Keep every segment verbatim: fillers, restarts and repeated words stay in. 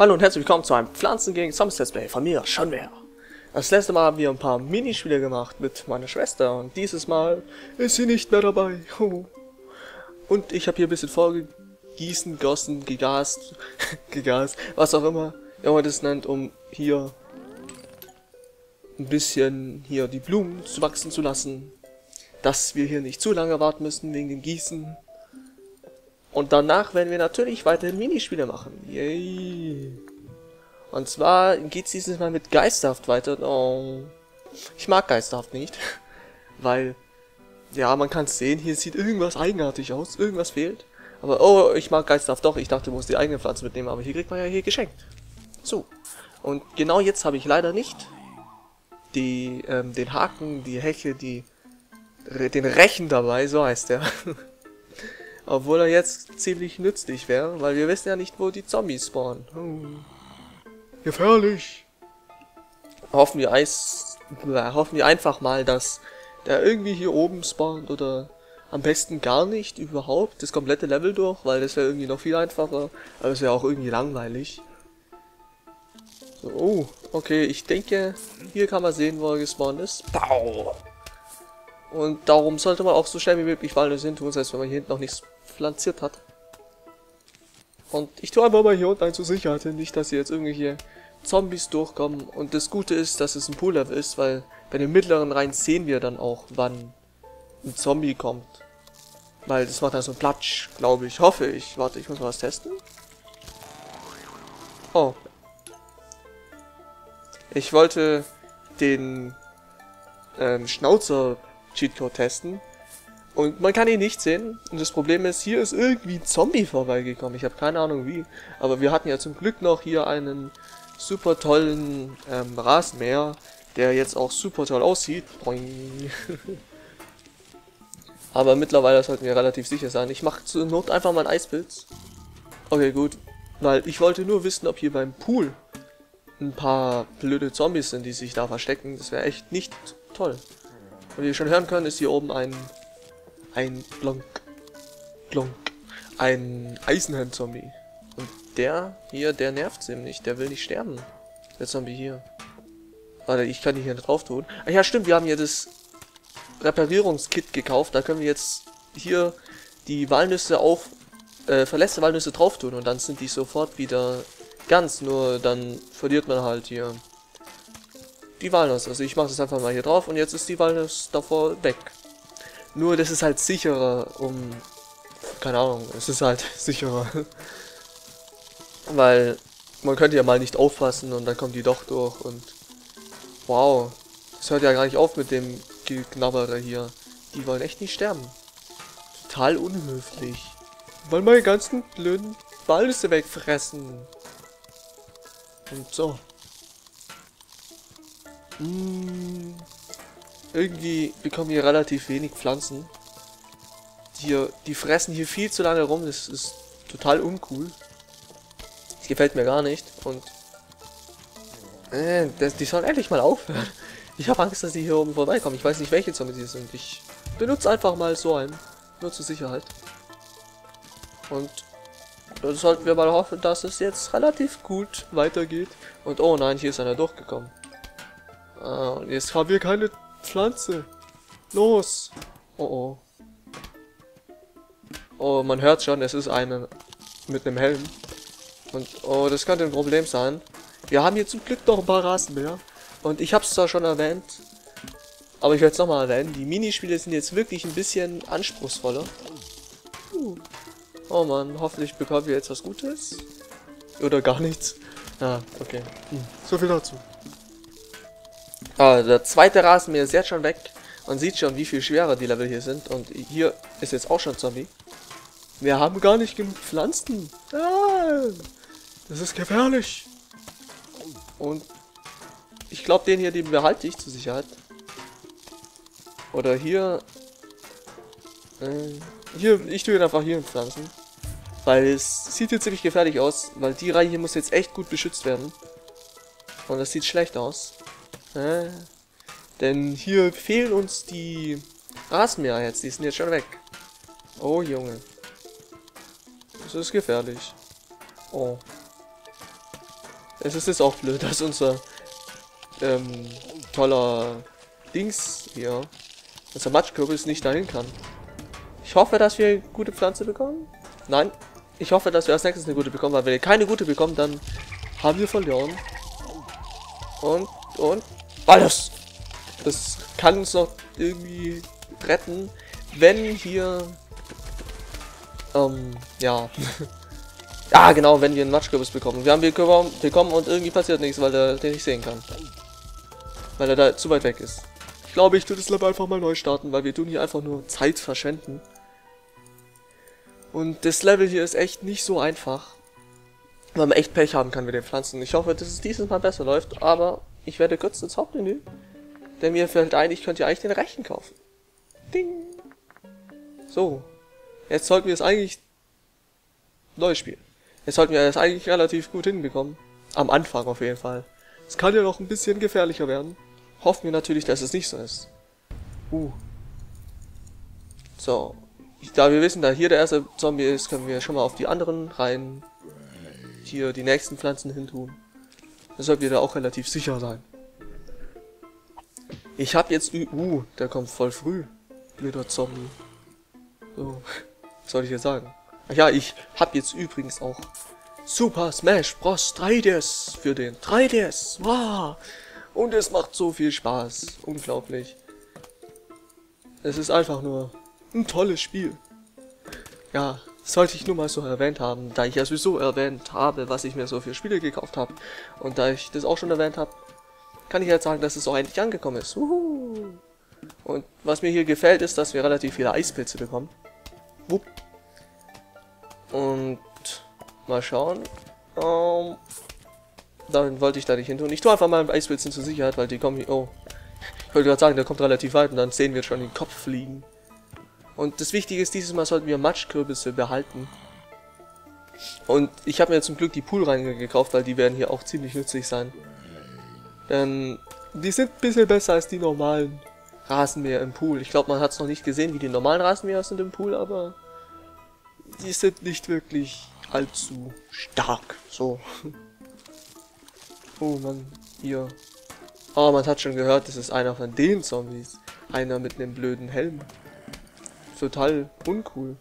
Hallo und herzlich willkommen zu einem Pflanzen gegen Zombies Let's Play von mir, schon mehr. Das letzte Mal haben wir ein paar Minispiele gemacht mit meiner Schwester und dieses Mal ist sie nicht mehr dabei. Und ich habe hier ein bisschen vorgegießen, gossen, gegast, gegast, was auch immer, wie man das nennt, um hier ein bisschen hier die Blumen zu wachsen zu lassen, dass wir hier nicht zu lange warten müssen wegen dem Gießen. Und danach werden wir natürlich weiterhin Minispiele machen. Yay. Und zwar geht's dieses Mal mit Geisterhaft weiter. Oh. Ich mag Geisterhaft nicht. Weil, ja, man kann es sehen, hier sieht irgendwas eigenartig aus. Irgendwas fehlt. Aber, oh, ich mag Geisterhaft doch. Ich dachte, du musst die eigene Pflanze mitnehmen. Aber hier kriegt man ja hier geschenkt. So. Und genau jetzt habe ich leider nicht die, ähm, den Haken, die Heche, die, den Rechen dabei. So heißt der. Obwohl er jetzt ziemlich nützlich wäre, weil wir wissen ja nicht, wo die Zombies spawnen. Hm. Gefährlich! Hoffen wir Eis, äh, hoffen wir einfach mal, dass der irgendwie hier oben spawnt oder am besten gar nicht überhaupt das komplette Level durch, weil das wäre irgendwie noch viel einfacher, aber es wäre auch irgendwie langweilig. So, oh, okay, ich denke, hier kann man sehen, wo er gespawnt ist. Pow! Und darum sollte man auch so schnell wie möglich Walnüsse hin tun, das heißt, wenn man hier hinten noch nichts pflanziert hat. Und ich tue einfach mal hier unten ein zur Sicherheit hin, nicht, dass hier jetzt irgendwelche Zombies durchkommen. Und das Gute ist, dass es ein Pool-Level ist, weil bei den mittleren Reihen sehen wir dann auch, wann ein Zombie kommt. Weil das macht dann so ein Platsch, glaube ich, hoffe ich. Warte, ich muss mal was testen. Oh. Ich wollte den ähm, Schnauzer Cheatcode testen und man kann ihn nicht sehen und das Problem ist, hier ist irgendwie ein Zombie vorbeigekommen, ich habe keine Ahnung wie, aber wir hatten ja zum Glück noch hier einen super tollen ähm, Rasenmäher, der jetzt auch super toll aussieht. Aber mittlerweile sollten wir relativ sicher sein. Ich mache zur Not einfach mal einen Eispilz. Okay, gut, weil ich wollte nur wissen, ob hier beim Pool ein paar blöde Zombies sind, die sich da verstecken. Das wäre echt nicht toll. Und wie ihr schon hören könnt, ist hier oben ein ein Blonk, Blonk, ein Eisenhand-Zombie. Und der hier, der nervt ziemlich, der will nicht sterben. Der Zombie hier. Warte, ich kann die hier drauf tun. Ah ja, stimmt, wir haben hier das Reparierungskit gekauft. Da können wir jetzt hier die Walnüsse auf, äh, verletzte Walnüsse drauf tun und dann sind die sofort wieder ganz. Nur dann verliert man halt hier die Walnuss. Also ich mache das einfach mal hier drauf und jetzt ist die Walnuss davor weg. Nur das ist halt sicherer, um... Keine Ahnung, es ist halt sicherer. Weil man könnte ja mal nicht aufpassen und dann kommt die doch durch und... Wow, das hört ja gar nicht auf mit dem Geknabbere hier. Die wollen echt nicht sterben. Total unhöflich. Wollen meine ganzen blöden Walnüsse wegfressen. Und so. Mmh. Irgendwie bekommen wir relativ wenig Pflanzen. Hier, die fressen hier viel zu lange rum, das ist total uncool. Das gefällt mir gar nicht und äh, das, die sollen endlich mal aufhören. Ich habe Angst, dass die hier oben vorbeikommen. Ich weiß nicht, welche Zombies die sind. Ich benutze einfach mal so einen, nur zur Sicherheit. Und dann sollten wir mal hoffen, dass es jetzt relativ gut weitergeht. Und oh nein, hier ist einer durchgekommen. Ah, und jetzt haben wir keine Pflanze. Los. Oh oh. Oh, man hört schon, es ist eine mit einem Helm. Und oh, das könnte ein Problem sein. Wir haben hier zum Glück noch ein paar Rasenmäher. Und ich habe es zwar schon erwähnt, aber ich werde es nochmal erwähnen. Die Minispiele sind jetzt wirklich ein bisschen anspruchsvoller. Uh. Oh man, hoffentlich bekommen wir jetzt was Gutes. Oder gar nichts. Ah, okay. Hm. So viel dazu. Ah, der zweite Rasenmäher ist jetzt schon weg. Man sieht schon, wie viel schwerer die Level hier sind. Und hier ist jetzt auch schon Zombie. Wir haben gar nicht genug Pflanzen. Ah, das ist gefährlich. Und ich glaube, den hier, den behalte ich zur Sicherheit. Oder hier. Äh, hier, ich tue ihn einfach hier in Pflanzen. Weil es sieht jetzt ziemlich gefährlich aus. Weil die Reihe hier muss jetzt echt gut beschützt werden. Und das sieht schlecht aus. Äh, denn hier fehlen uns die Rasenmäher jetzt, die sind jetzt schon weg. Oh Junge. Das ist gefährlich. Oh. Es ist jetzt auch blöd, dass unser ähm, toller Dings hier, unser Matschkürbis nicht dahin kann. Ich hoffe, dass wir eine gute Pflanze bekommen. Nein, ich hoffe, dass wir als nächstes eine gute bekommen, weil wenn wir keine gute bekommen, dann haben wir verloren. Und, und, alles! Das kann uns noch irgendwie retten, wenn hier, ähm, ja, ja genau, wenn wir einen Matschkürbis bekommen. Wir haben ihn bekommen und irgendwie passiert nichts, weil er den nicht sehen kann. Weil er da zu weit weg ist. Ich glaube, ich tue das Level einfach mal neu starten, weil wir tun hier einfach nur Zeit verschwenden. Und das Level hier ist echt nicht so einfach, weil man echt Pech haben kann mit den Pflanzen. Ich hoffe, dass es dieses Mal besser läuft, aber ich werde kurz ins Hauptmenü. Denn mir fällt ein, ich könnte ja eigentlich den Rechen kaufen. Ding! So. Jetzt sollten wir es eigentlich neu spielen. Jetzt sollten wir es eigentlich relativ gut hinbekommen. Am Anfang auf jeden Fall. Es kann ja noch ein bisschen gefährlicher werden. Hoffen wir natürlich, dass es nicht so ist. Uh. So. Da wir wissen, da hier der erste Zombie ist, können wir schon mal auf die anderen Reihen hier die nächsten Pflanzen hin tun. Da sollten wir da auch relativ sicher sein. Ich hab jetzt... Uh, der kommt voll früh. Blöder Zombie. So. Was soll ich jetzt sagen? Ach ja, ich hab jetzt übrigens auch Super Smash Bros. drei D S für den drei D S. Wow. Und es macht so viel Spaß. Unglaublich. Es ist einfach nur ein tolles Spiel. Ja, sollte ich nur mal so erwähnt haben, da ich ja sowieso erwähnt habe, was ich mir so für Spiele gekauft habe. Und da ich das auch schon erwähnt habe, kann ich jetzt sagen, dass es auch endlich angekommen ist. Uhu. Und was mir hier gefällt, ist, dass wir relativ viele Eispilze bekommen. Wupp. Und mal schauen. Um, dann wollte ich da nicht hin tun. Ich tue einfach mal Eispilzen zur Sicherheit, weil die kommen hier... Oh. Ich wollte gerade sagen, der kommt relativ weit und dann sehen wir schon den Kopf fliegen. Und das Wichtige ist, dieses Mal sollten wir Matschkürbisse behalten. Und ich habe mir zum Glück die Poolreiniger gekauft, weil die werden hier auch ziemlich nützlich sein. Denn die sind ein bisschen besser als die normalen Rasenmäher im Pool. Ich glaube, man hat es noch nicht gesehen, wie die normalen Rasenmäher sind im Pool, aber die sind nicht wirklich allzu stark. So. Oh Mann, hier. Oh, man hat schon gehört, das ist einer von den Zombies. Einer mit einem blöden Helm. Total uncool.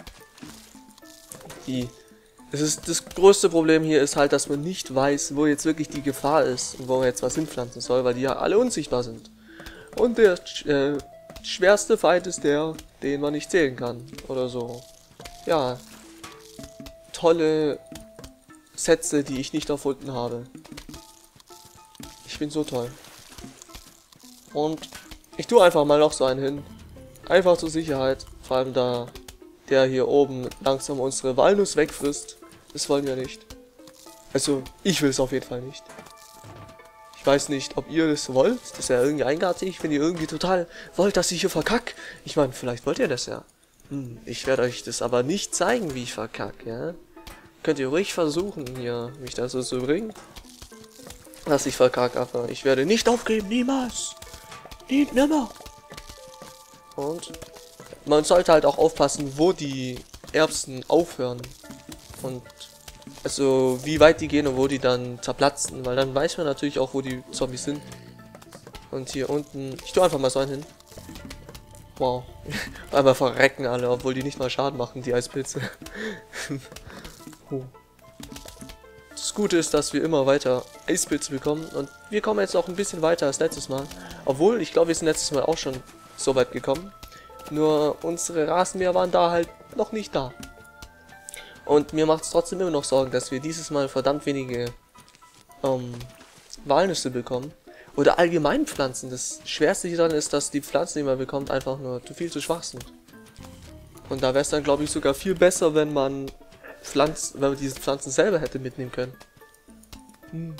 Die... Es ist, das größte Problem hier ist halt, dass man nicht weiß, wo jetzt wirklich die Gefahr ist und wo man jetzt was hinpflanzen soll, weil die ja alle unsichtbar sind. Und der äh, schwerste Feind ist der, den man nicht zählen kann. Oder so. Ja. Tolle Sätze, die ich nicht erfunden habe. Ich bin so toll. Und ich tue einfach mal noch so einen hin. Einfach zur Sicherheit. Vor allem da der hier oben langsam unsere Walnuss wegfrisst. Das wollen wir nicht. Also, ich will es auf jeden Fall nicht. Ich weiß nicht, ob ihr das wollt. Das ist ja irgendwie eigenartig, wenn ihr irgendwie total wollt, dass ich hier verkack. Ich meine, vielleicht wollt ihr das ja. Hm, ich werde euch das aber nicht zeigen, wie ich verkack, ja. Könnt ihr ruhig versuchen, hier mich da so zu bringen. Dass ich verkack, aber ich werde nicht aufgeben, niemals. Nie, nimmer. Und man sollte halt auch aufpassen, wo die Erbsen aufhören. Und also wie weit die gehen und wo die dann zerplatzen, weil dann weiß man natürlich auch, wo die Zombies sind. Und hier unten, ich tue einfach mal so einen hin. Wow. Einmal verrecken alle, obwohl die nicht mal Schaden machen, die Eispilze. oh. Das Gute ist, dass wir immer weiter Eispilze bekommen und wir kommen jetzt auch ein bisschen weiter als letztes Mal. Obwohl, ich glaube, wir sind letztes Mal auch schon so weit gekommen. Nur unsere Rasenmäher waren da halt noch nicht da. Und mir macht es trotzdem immer noch Sorgen, dass wir dieses Mal verdammt wenige ähm, Walnüsse bekommen. Oder allgemein Pflanzen. Das Schwerste hier dann ist, dass die Pflanzen, die man bekommt, einfach nur viel zu schwach sind. Und da wäre es dann, glaube ich, sogar viel besser, wenn man Pflanzen, wenn man diese Pflanzen selber hätte mitnehmen können. Hm.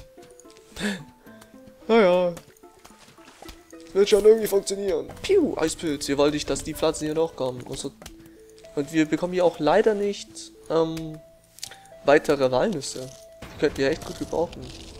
Naja. Wird schon irgendwie funktionieren. Piu, Eispilz. Hier wollte ich, dass die Pflanzen hier noch kommen. Und, so. Und wir bekommen hier auch leider nicht ähm, weitere Walnüsse. Die könnten wir echt gut gebrauchen.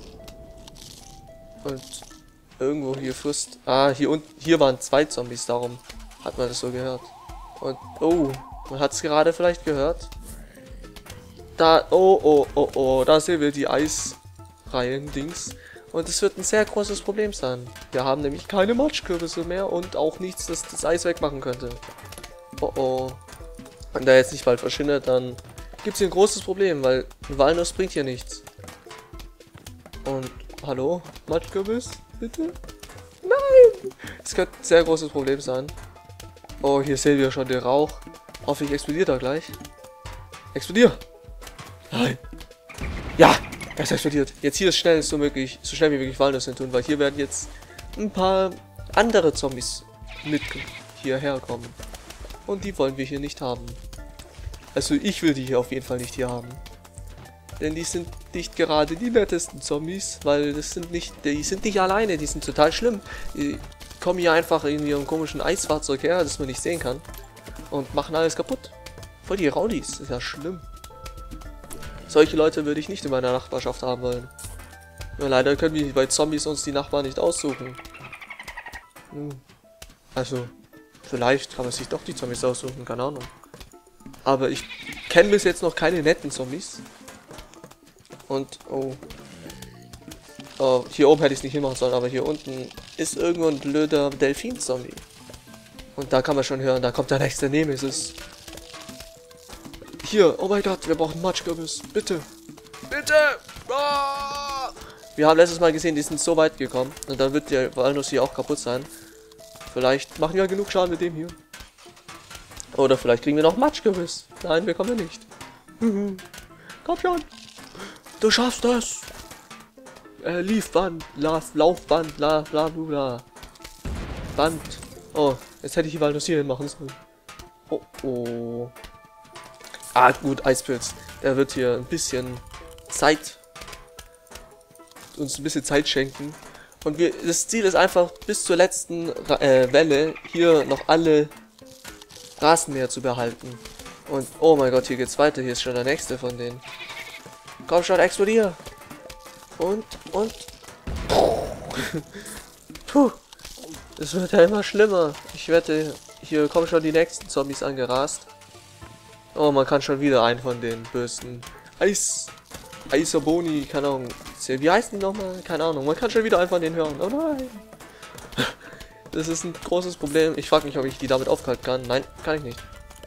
Und irgendwo hier frisst... Ah, hier unten, hier waren zwei Zombies, darum hat man das so gehört. Und, oh, man hat es gerade vielleicht gehört. Da, oh, oh, oh, oh, da sehen wir die Eisreihen freien Dings. Und es wird ein sehr großes Problem sein. Wir haben nämlich keine Matschkürbisse mehr und auch nichts, das das Eis wegmachen könnte. Oh oh. Wenn der jetzt nicht bald verschwindet, dann gibt es hier ein großes Problem, weil Walnuss bringt hier nichts. Und, hallo? Matschkürbis? Bitte? Nein! Es könnte ein sehr großes Problem sein. Oh, hier sehen wir schon den Rauch. Hoffe ich explodiert er gleich. Explodier! Nein! Ja! Er ist explodiert. Jetzt hier ist schnell so möglich, so schnell wie möglich Walnuss hin tun, weil hier werden jetzt ein paar andere Zombies mit hierher kommen. Und die wollen wir hier nicht haben. Also ich will die hier auf jeden Fall nicht hier haben. Denn die sind nicht gerade die nettesten Zombies, weil das sind nicht, die sind nicht alleine, die sind total schlimm. Die kommen hier einfach in ihrem komischen Eisfahrzeug her, das man nicht sehen kann. Und machen alles kaputt. Voll die Rowdies, das ist ja schlimm. Solche Leute würde ich nicht in meiner Nachbarschaft haben wollen. Nur leider können wir bei Zombies uns die Nachbarn nicht aussuchen. Hm. Also, vielleicht kann man sich doch die Zombies aussuchen, keine Ahnung. Aber ich kenne bis jetzt noch keine netten Zombies. Und, oh. Oh, hier oben hätte ich es nicht hinmachen sollen, aber hier unten ist irgendwo ein blöder Delfin-Zombie. Und da kann man schon hören, da kommt der nächste Nemesis. Hier, oh mein Gott, wir brauchen Matschkürbis. Bitte. Bitte! Ah! Wir haben letztes Mal gesehen, die sind so weit gekommen. Und dann wird der Walnuss hier auch kaputt sein. Vielleicht machen wir genug Schaden mit dem hier. Oder vielleicht kriegen wir noch Matschkürbis. Nein, wir kommen nicht. Komm schon. Du schaffst das. Äh, Liefband, Lauf, Laufband, la, bla, bla, bla. Band. Oh, jetzt hätte ich die Walnuss hier hin machen sollen. Oh, oh. Ah, gut, Eispilz. Der wird hier ein bisschen Zeit, uns ein bisschen Zeit schenken. Und wir, das Ziel ist einfach, bis zur letzten äh, Welle hier noch alle Rasenmäher zu behalten. Und, oh mein Gott, hier geht's weiter. Hier ist schon der nächste von denen. Komm schon, explodier! Und, und... Puh. Es wird ja immer schlimmer. Ich wette, hier kommen schon die nächsten Zombies angerast. Oh, man kann schon wieder einen von den bösen Eis... Eiserboni, keine Ahnung. Wie heißen die nochmal? Keine Ahnung. Man kann schon wieder einen von denen hören. Oh nein! Das ist ein großes Problem. Ich frage mich, ob ich die damit aufhalten kann. Nein, kann ich nicht.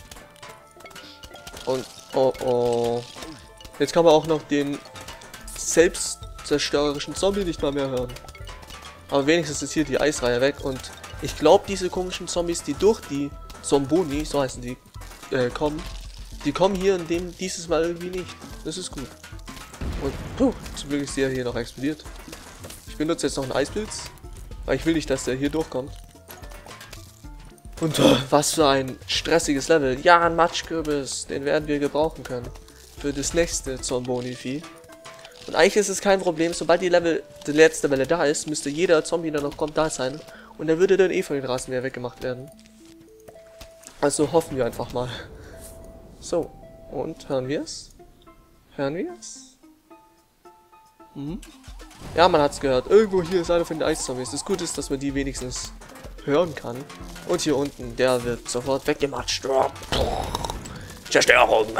Und, oh oh. Jetzt kann man auch noch den selbstzerstörerischen Zombie nicht mal mehr hören. Aber wenigstens ist hier die Eisreihe weg. Und ich glaube, diese komischen Zombies, die durch die Zomboni, so heißen die, äh, kommen, die kommen hier in dem dieses Mal irgendwie nicht. Das ist gut. Und, puh, zum Glück ist der hier noch explodiert. Ich benutze jetzt noch einen Eispilz, weil ich will nicht, dass der hier durchkommt. Und oh, was für ein stressiges Level. Ja, ein Matschkürbis, den werden wir gebrauchen können. Für das nächste Zomboni-Vieh. Und eigentlich ist es kein Problem, sobald die Level, die letzte Welle da ist, müsste jeder Zombie, der noch kommt, da sein. Und er würde dann eh von den Rasenmäher weggemacht werden. Also hoffen wir einfach mal. So, und hören wir es? Hören wir es? Hm? Ja, man hat es gehört. Irgendwo hier ist einer von den Eiszombies. Das Gute ist, dass man die wenigstens hören kann. Und hier unten, der wird sofort weggematscht. Zerstörung.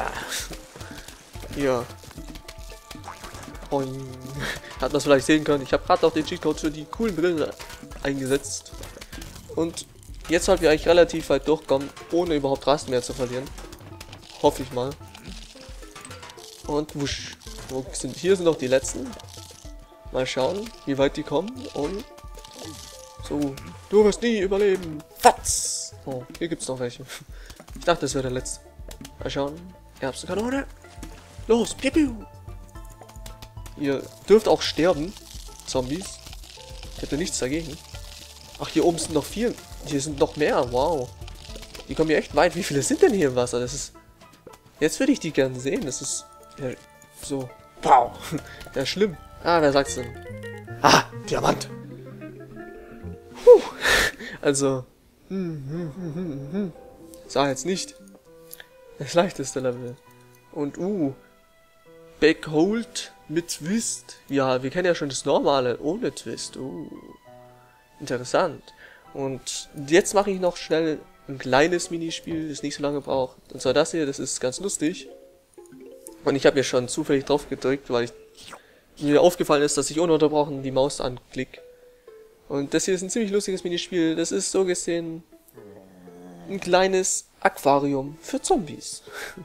Hier. Und hat man es vielleicht sehen können. Ich habe gerade auch den Cheatcode für die coolen Brillen eingesetzt. Und jetzt sollten wir eigentlich relativ weit durchkommen, ohne überhaupt Rasenmäher zu verlieren. Hoffe ich mal. Und wusch. Wo sind, hier sind noch die letzten. Mal schauen, wie weit die kommen. Und so. Du wirst nie überleben. Fatz! Oh, hier gibt es noch welche. Ich dachte, das wäre der letzte. Mal schauen. Erbsenkanone. Los, piu, piu. Ihr dürft auch sterben, Zombies. Ich hätte nichts dagegen. Ach, hier oben sind noch vier. Hier sind noch mehr. Wow. Die kommen hier echt weit. Wie viele sind denn hier im Wasser? Das ist... Jetzt würde ich die gerne sehen. Das ist... Ja, so... Wow. Ja, schlimm. Ah, wer sagt's denn? Ah, Diamant. Puh. Also... Hm, hm, hm, hm, hm. Sag jetzt nicht. Das leichteste Level. Und, uh... Backhold mit Twist. Ja, wir kennen ja schon das normale ohne Twist. Uh, interessant. Und jetzt mache ich noch schnell ein kleines Minispiel, das nicht so lange braucht. Und zwar das hier, das ist ganz lustig. Und ich habe hier schon zufällig drauf gedrückt, weil ich mir aufgefallen ist, dass ich ununterbrochen die Maus anklick. Und das hier ist ein ziemlich lustiges Minispiel. Das ist so gesehen ein kleines Aquarium für Zombies.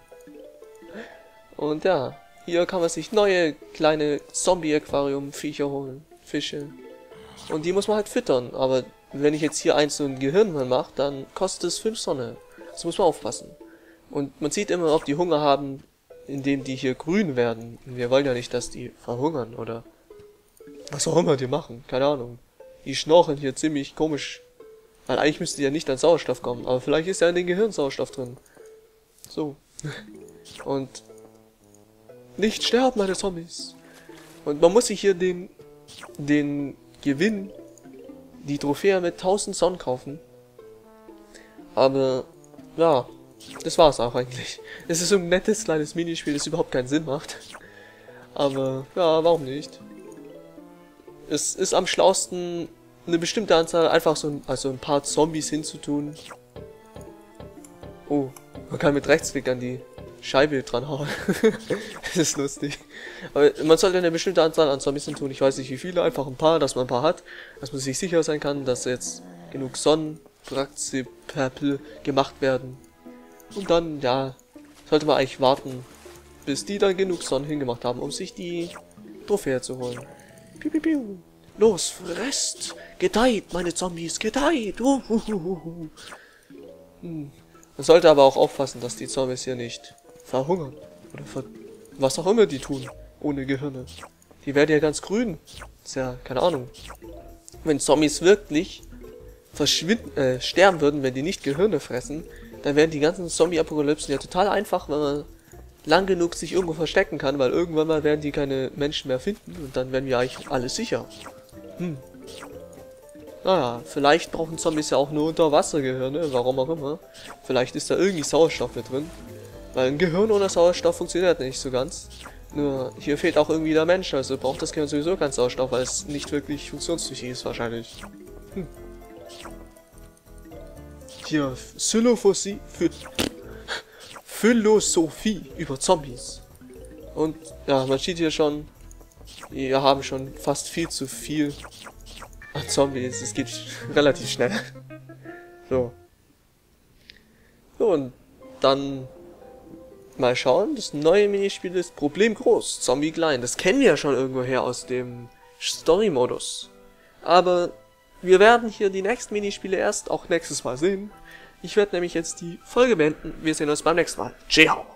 Und ja, hier kann man sich neue kleine Zombie-Aquarium-Viecher holen. Fische. Und die muss man halt füttern. Aber wenn ich jetzt hier eins so ein Gehirn mal mache, dann kostet es fünf Sonne. Das muss man aufpassen. Und man sieht immer, ob die Hunger haben, indem die hier grün werden. Wir wollen ja nicht, dass die verhungern oder was auch immer die machen. Keine Ahnung. Die schnorcheln hier ziemlich komisch. Weil eigentlich müsste die ja nicht an Sauerstoff kommen. Aber vielleicht ist ja in den Gehirn Sauerstoff drin. So. Und nicht sterben, meine Zombies. Und man muss sich hier den, den Gewinn, die Trophäe mit tausend Sonnen kaufen. Aber, ja, das war's auch eigentlich. Es ist so ein nettes kleines Minispiel, das überhaupt keinen Sinn macht. Aber, ja, warum nicht? Es ist am schlausten, eine bestimmte Anzahl, einfach so ein, also ein paar Zombies hinzutun. Oh, man kann mit Rechtsklick an die Scheibe dran hauen. Das ist lustig. Aber man sollte eine bestimmte Anzahl an Zombies hin tun. Ich weiß nicht wie viele, einfach ein paar, dass man ein paar hat. Dass man sich sicher sein kann, dass jetzt genug Sonnenpraxipperpel gemacht werden. Und dann, ja, sollte man eigentlich warten, bis die dann genug Sonnen hingemacht haben, um sich die Trophäe zu holen. Piu, piu, piu. Los, fresst! Gedeiht, meine Zombies, gedeiht! Uhuhuhu. Hm. Man sollte aber auch aufpassen, dass die Zombies hier nicht verhungern. Oder ver was auch immer die tun, ohne Gehirne. Die werden ja ganz grün. Ist ja, keine Ahnung. Wenn Zombies wirklich verschwinden, äh, sterben würden, wenn die nicht Gehirne fressen, dann wären die ganzen Zombie-Apokalypsen ja total einfach, wenn man lang genug sich irgendwo verstecken kann, weil irgendwann mal werden die keine Menschen mehr finden und dann werden wir eigentlich alles sicher. Hm. Naja, vielleicht brauchen Zombies ja auch nur Unterwassergehirne, warum auch immer. Vielleicht ist da irgendwie Sauerstoff mit drin. Weil ein Gehirn ohne Sauerstoff funktioniert nicht so ganz. Nur hier fehlt auch irgendwie der Mensch, also braucht das Gehirn sowieso keinen Sauerstoff, weil es nicht wirklich funktionstüchtig ist wahrscheinlich. Hm. Hier, Philosophie, Philosophie über Zombies. Und ja, man sieht hier schon, wir haben schon fast viel zu viel an Zombies. Es geht relativ schnell. So. So, und dann mal schauen. Das neue Minispiel ist Problem groß, Zombie klein. Das kennen wir ja schon irgendwoher aus dem Story-Modus. Aber wir werden hier die nächsten Minispiele erst auch nächstes Mal sehen. Ich werde nämlich jetzt die Folge beenden. Wir sehen uns beim nächsten Mal. Ciao.